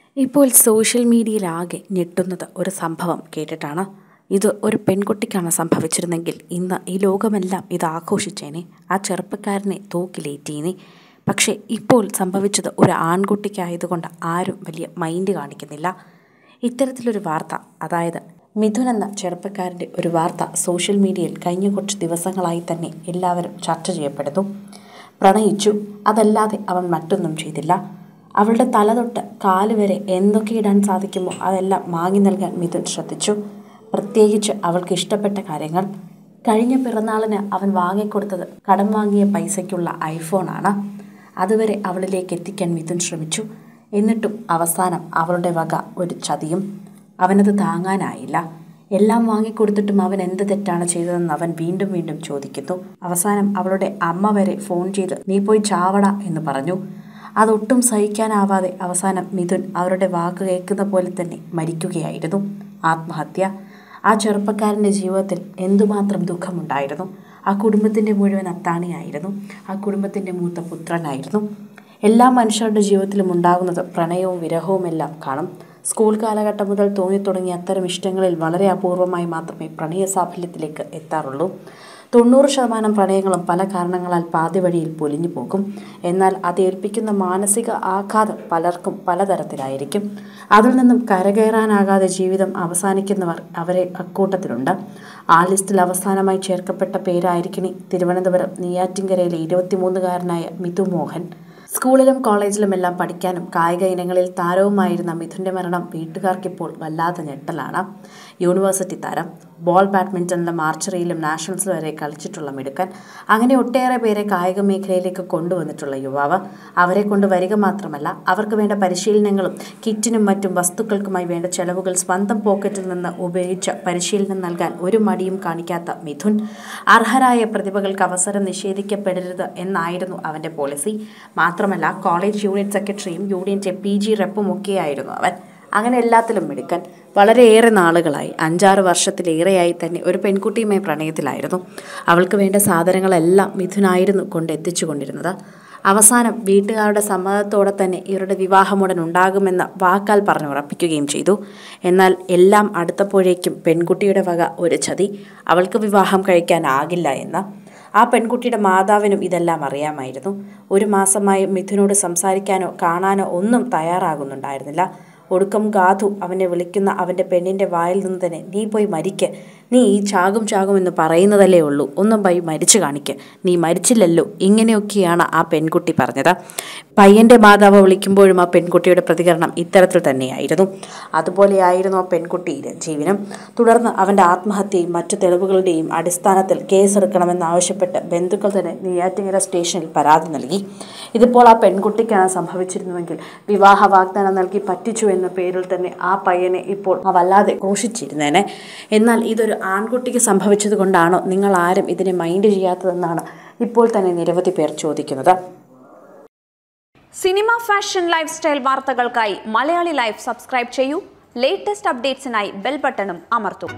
ഇപ്പോൾ സോഷ്യൽ മീഡിയയിലാകെ ഞെട്ടുന്നത് ഒരു സംഭവം കേട്ടിട്ടാണ്. ഇത് ഒരു പെൺകുട്ടിക്കാണ് സംഭവിച്ചിരുന്നെങ്കിൽ ഇന്ന് ഈ ലോകമെല്ലാം ഇത് ആഘോഷിച്ചേനെ, ആ ചെറുപ്പക്കാരനെ തൂക്കിലേറ്റീനെ. പക്ഷേ ഇപ്പോൾ സംഭവിച്ചത് ഒരു ആൺകുട്ടിക്കായതുകൊണ്ട് ആരും വലിയ മൈൻഡ് കാണിക്കുന്നില്ല. ഇത്തരത്തിലൊരു വാർത്ത, അതായത് മിഥുൻ എന്ന ചെറുപ്പക്കാരൻ്റെ ഒരു വാർത്ത സോഷ്യൽ മീഡിയയിൽ കഴിഞ്ഞ കുറച്ച് ദിവസങ്ങളായി തന്നെ എല്ലാവരും ചർച്ച ചെയ്യപ്പെടുന്നു. പ്രണയിച്ചു, അതല്ലാതെ അവൻ മറ്റൊന്നും ചെയ്തില്ല. അവളുടെ തല തൊട്ട് കാല് വരെ എന്തൊക്കെ ഇടാൻ സാധിക്കുമോ അതെല്ലാം വാങ്ങി നൽകാൻ മിഥുൻ ശ്രദ്ധിച്ചു. പ്രത്യേകിച്ച് അവൾക്ക് ഇഷ്ടപ്പെട്ട കാര്യങ്ങൾ. കഴിഞ്ഞ പിറന്നാളിന് അവൻ വാങ്ങിക്കൊടുത്തത് കടം വാങ്ങിയ പൈസയ്ക്കുള്ള ഐഫോണാണ്. അതുവരെ അവളിലേക്ക് എത്തിക്കാൻ മിഥുൻ ശ്രമിച്ചു. എന്നിട്ടും അവസാനം അവളുടെ വക ഒരു ചതിയും. അവനത് താങ്ങാനായില്ല. എല്ലാം വാങ്ങിക്കൊടുത്തിട്ടും അവൻ എന്ത് തെറ്റാണ് ചെയ്തതെന്ന് അവൻ വീണ്ടും വീണ്ടും ചോദിക്കുന്നു. അവസാനം അവളുടെ അമ്മ വരെ ഫോൺ ചെയ്ത് "നീ പോയി ചാവടാ" എന്ന് പറഞ്ഞു. അതൊട്ടും സഹിക്കാനാവാതെ അവസാനം മിഥുൻ അവരുടെ വാക്ക് കേൾക്കുന്ന പോലെ തന്നെ മരിക്കുകയായിരുന്നു. ആത്മഹത്യ. ആ ചെറുപ്പക്കാരൻ്റെ ജീവിതത്തിൽ എന്തുമാത്രം ദുഃഖമുണ്ടായിരുന്നു. ആ കുടുംബത്തിൻ്റെ മുഴുവൻ അത്താണിയായിരുന്നു. ആ കുടുംബത്തിൻ്റെ മൂത്ത പുത്രനായിരുന്നു. എല്ലാ മനുഷ്യരുടെ ജീവിതത്തിലും ഉണ്ടാകുന്നത് പ്രണയവും വിരഹവും എല്ലാം കാണും. സ്കൂൾ കാലഘട്ടം മുതൽ തോന്നിത്തുടങ്ങിയ അത്തരം ഇഷ്ടങ്ങളിൽ വളരെ അപൂർവമായി മാത്രമേ പ്രണയ സാഫല്യത്തിലേക്ക് എത്താറുള്ളൂ. 90% പ്രണയങ്ങളും പല കാരണങ്ങളാൽ പാതി വഴിയിൽ പൊലിഞ്ഞു പോകും. എന്നാൽ അത് ഏൽപ്പിക്കുന്ന മാനസിക ആഘാതം പലർക്കും പലതരത്തിലായിരിക്കും. അതിൽ നിന്നും കരകയറാനാകാതെ ജീവിതം അവസാനിക്കുന്നവർ അവരെ അക്കൂട്ടത്തിലുണ്ട്. ആ ലിസ്റ്റിൽ അവസാനമായി ചേർക്കപ്പെട്ട പേരായിരിക്കണി തിരുവനന്തപുരം നെയ്യാറ്റിൻകരയിലെ 23-കാരനായ മിഥു മോഹൻ. സ്കൂളിലും കോളേജിലുമെല്ലാം പഠിക്കാനും കായിക ഇനങ്ങളിൽ താരവുമായിരുന്ന മിഥുൻ്റെ മരണം വീട്ടുകാർക്കിപ്പോൾ വല്ലാത്ത ഞെട്ടലാണ്. യൂണിവേഴ്സിറ്റി താരം, ബോൾ ബാഡ്മിൻ്റണിലും ആർച്ചറിയിലും നാഷണൽസ് വരെ കളിച്ചിട്ടുള്ള മിടുക്കൻ, അങ്ങനെ ഒട്ടേറെ പേരെ കായിക മേഖലയിലേക്ക് കൊണ്ടുവന്നിട്ടുള്ള യുവാവ്. അവരെ കൊണ്ട് വരിക മാത്രമല്ല, അവർക്ക് വേണ്ട പരിശീലനങ്ങളും കിറ്റിനും മറ്റും വസ്തുക്കൾക്കുമായി വേണ്ട ചെലവുകൾ സ്വന്തം പോക്കറ്റിൽ നിന്ന് ഉപയോഗിച്ച് പരിശീലനം നൽകാൻ ഒരു മടിയും കാണിക്കാത്ത മിഥുൻ. അർഹരായ പ്രതിഭകൾക്ക് അവസരം നിഷേധിക്കപ്പെടരുത് എന്നായിരുന്നു അവൻ്റെ പോളിസി. മാത്രമല്ല, കോളേജ് യൂണിറ്റ് സെക്രട്ടറിയും യൂണിയൻ്റെ PG റെപ്പും ഒക്കെയായിരുന്നു അവൻ. അങ്ങനെ എല്ലാത്തിലും മിടുക്കൻ. വളരെയേറെ നാളുകളായി, 5-6 വർഷത്തിലേറെയായി തന്നെ ഒരു പെൺകുട്ടിയുമായി പ്രണയത്തിലായിരുന്നു. അവൾക്ക് വേണ്ട സാധനങ്ങളെല്ലാം മിഥുനായിരുന്നു കൊണ്ടെത്തിച്ചു കൊണ്ടിരുന്നത്. അവസാനം വീട്ടുകാരുടെ സമ്മതത്തോടെ തന്നെ ഇവരുടെ വിവാഹമുടൻ ഉണ്ടാകുമെന്ന് വാക്കാൽ പറഞ്ഞുറപ്പിക്കുകയും ചെയ്തു. എന്നാൽ എല്ലാം അടുത്തപ്പോഴേക്കും പെൺകുട്ടിയുടെ വക ഒരു ചതി. അവൾക്ക് വിവാഹം കഴിക്കാനാകില്ല എന്ന്. ആ പെൺകുട്ടിയുടെ മാതാവിനും ഇതെല്ലാം അറിയാമായിരുന്നു. 1 മാസമായി മിഥുനോട് സംസാരിക്കാനോ കാണാനോ ഒന്നും തയ്യാറാകുന്നുണ്ടായിരുന്നില്ല. ഒടുക്കം ഗാഥു അവനെ വിളിക്കുന്ന അവൻ്റെ പെണ്ണിൻ്റെ വായിൽ നിന്ന് തന്നെ "നീ പോയി മരിക്ക്, നീ ഈ ചാകുമെന്ന് പറയുന്നതല്ലേ ഉള്ളൂ, ഒന്നും പോയി മരിച്ചു കാണിക്ക്, നീ മരിച്ചില്ലല്ലോ" ഇങ്ങനെയൊക്കെയാണ് ആ പെൺകുട്ടി പറഞ്ഞത്. പയ്യൻ്റെ മാതാവ് വിളിക്കുമ്പോഴും ആ പെൺകുട്ടിയുടെ പ്രതികരണം ഇത്തരത്തിൽ തന്നെയായിരുന്നു. അതുപോലെയായിരുന്നു ആ പെൺകുട്ടിയുടെ ജീവനും. തുടർന്ന് അവൻ്റെ ആത്മഹത്യയും മറ്റു തെളിവുകളുടെയും അടിസ്ഥാനത്തിൽ കേസെടുക്കണമെന്നാവശ്യപ്പെട്ട് ബന്ധുക്കൾ തന്നെ നെയ്യാറ്റിൻകര സ്റ്റേഷനിൽ പരാതി നൽകി. ഇതിപ്പോൾ ആ പെൺകുട്ടിക്കാണ് സംഭവിച്ചിരുന്നുവെങ്കിൽ വിവാഹ വാഗ്ദാനം നൽകി പറ്റിച്ചു എന്ന പേരിൽ തന്നെ ആ പയ്യനെ ഇപ്പോൾ വല്ലാതെ ഘോഷിച്ചിരുന്നേനെ. എന്നാൽ ഇതൊരു ആൺകുട്ടിക്ക് സംഭവിച്ചത് കൊണ്ടാണോ നിങ്ങൾ ആരും ഇതിനെ മൈൻഡ് ചെയ്യാത്തതെന്നാണ് ഇപ്പോൾ തന്നെ നിരവധി പേർ ചോദിക്കുന്നത്. സിനിമ, ഫാഷൻ, ലൈഫ് സ്റ്റൈൽ വാർത്തകൾക്കായി മലയാളി ലൈഫ് സബ്സ്ക്രൈബ് ചെയ്യൂ. ലേറ്റസ്റ്റ് അപ്ഡേറ്റ്സിനായി ബെൽ ബട്ടണും അമർത്തൂ.